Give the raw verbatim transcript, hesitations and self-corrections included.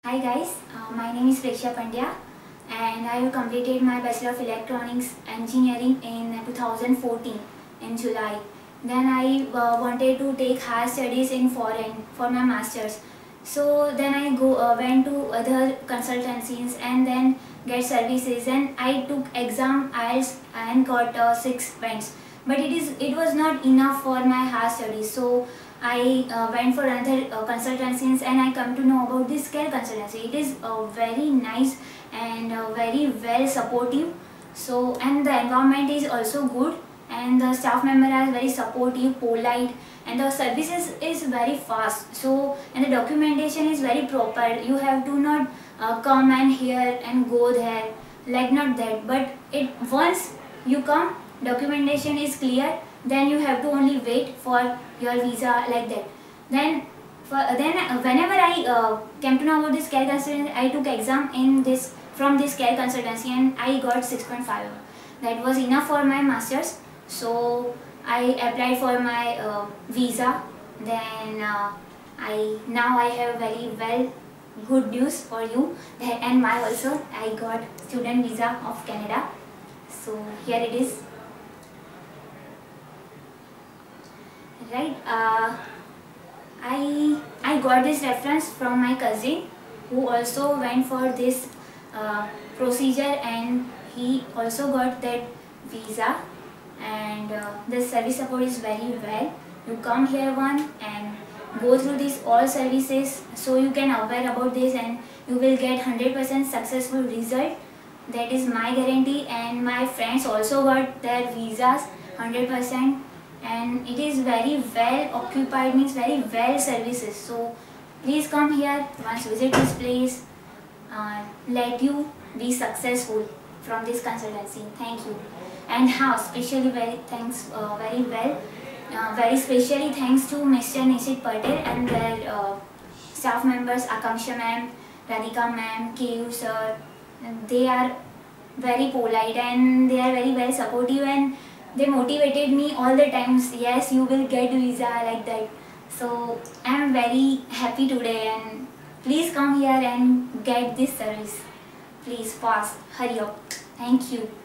Hi guys, uh, my name is Preksha Pandya and I have completed my Bachelor of Electronics Engineering in two thousand fourteen in July. Then I uh, wanted to take higher studies in foreign for my masters. So then I go uh, went to other consultancies and then get services, and I took exam I E L T S and got uh, six bands. But it is it was not enough for my higher studies. So I uh, went for another uh, consultancies and I come to know about this Scale consultancy. It is uh, very nice and uh, very well supportive. So and the environment is also good and the staff member are very supportive, polite, and the services is very fast. So and the documentation is very proper. You have to not uh, come and here and go there like not that. But it once you come, documentation is clear. Then you have to only wait for your visa like that. Then for, then uh, whenever I uh, came to know about this care consultancy, I took exam in this from this care consultancy and I got six point five. That was enough for my masters. So I applied for my uh, visa. Then uh, I now I have very well good news for you. And my also I got student visa of Canada. So here it is. Right, uh, I I got this reference from my cousin who also went for this uh, procedure and he also got that visa, and uh, the service support is very well. You come here one and go through this all services, so you can aware about this and you will get one hundred percent successful result. That is my guarantee, and my friends also got their visas one hundred percent. And it is very well occupied, means very well services. So please come here once, visit this place, uh, let you be successful from this consultancy. Thank you. And how specially very thanks uh, very well uh, very specially thanks to Mister Nishit Patel and their uh, staff members, Akanksha ma'am, Radhika ma'am, K U sir. They are very polite and they are very well supportive, and they motivated me all the times. Yes, you will get visa like that. So I am very happy today, and please come here and get this service. Please fast, hurry up. Thank you.